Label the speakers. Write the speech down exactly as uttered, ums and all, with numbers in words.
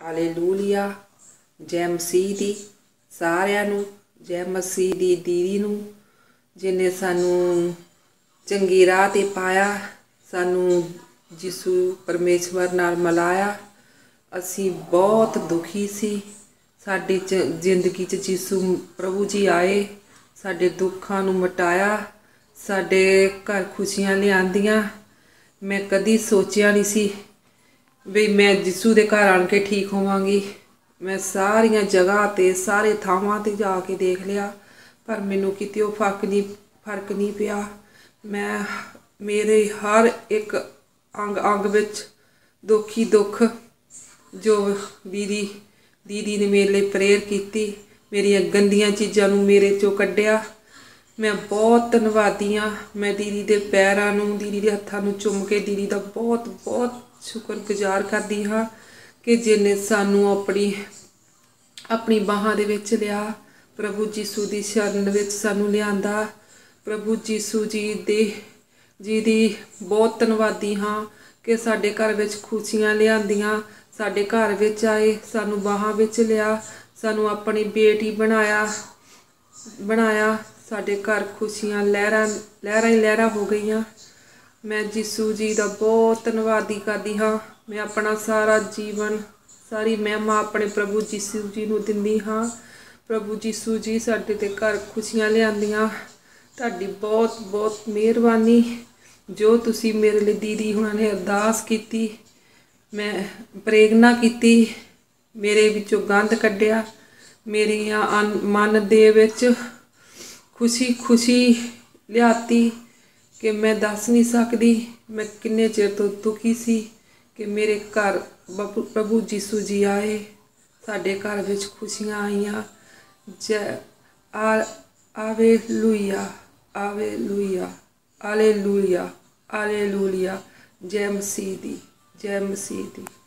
Speaker 1: Hallelujah. जय मसीह दी सारिਆਂ ਨੂੰ। जय मसीह दी दीदी ਨੂੰ जिन्हें सानू चंगी राह ते पाया, सानू जिसू परमेश्वर नाल मिलाया। असी बहुत दुखी सी, साडी जिंदगी च जिसू प्रभु जी आए, साडे दुखां नू मिटाया, साडे घर खुशियां लियांदियां। मैं कदी सोचिया नहीं सी भी मैं जिसू दे घर आन के ठीक होवांगी। मैं सारिया जगह ते सारे थावां ते जाके देख लिया, पर मैनू किते फर्क नहीं फर्क नहीं पिया। मैं मेरे हर एक अंग अंग विच दुख ही दुख। जो दीदी दीदी ने मेरे लिए प्रेयर की, मेरिया गंदियां चीज़ां नू मेरे चों कड्ढिया। मैं बहुत धन्नवादी हाँ। मैं दीदी के पैरों नू दीदी के हत्थां नू चुम के दीदी का बहुत बहुत शुक्रगुजार करदी हाँ कि जिन्हें सानू अपनी अपनी बाहां दे विच लिया, प्रभु जीसू की शरण विच सानू लियांदा। प्रभु जीसू जी दे जी दी बहुत धन्नवादी हाँ कि साडे घर विच खुशियां लियांदियां, साडे घर विच आए, सानू बाहां विच लिया, सानू अपनी बेटी बनाया बनाया साडे घर खुशियां लहरां लहरां ही लहरां हो गई। मैं जीसू जी का बहुत धन्नवादी करदी हाँ। मैं अपना सारा जीवन सारी महिमा अपने प्रभु जीसू जी नू दिंदी हाँ। प्रभु जीसू जी साडे ते घर खुशियां लियांदियां। तुहाडी बहुत बहुत मेहरबानी जो तुसी मेरे लिए दीदी हुणां ने अरदास की, मैं प्रेरणा की, मेरे विचों गंद कड्ढिया, मेरिया मन दे विच खुशी खुशी लियाती कि मैं दस नहीं सकती मैं किन्ने चिर तो दुखी सी कि मेरे घर प्रभु जीसू जी आए, साडे घर विच खुशियां आईयां। जय आ आवे लुइया आवे लुइया आले लुइया आले लुइया। जय मसीह दी जय मसीह दी।